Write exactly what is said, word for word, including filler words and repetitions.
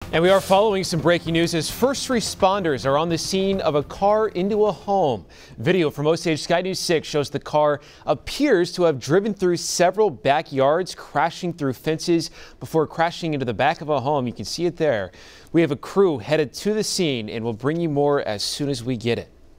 And we are following some breaking news as first responders are on the scene of a car into a home. Video from Osage Sky News six shows the car appears to have driven through several backyards, crashing through fences before crashing into the back of a home. You can see it there. We have a crew headed to the scene and we'll bring you more as soon as we get it.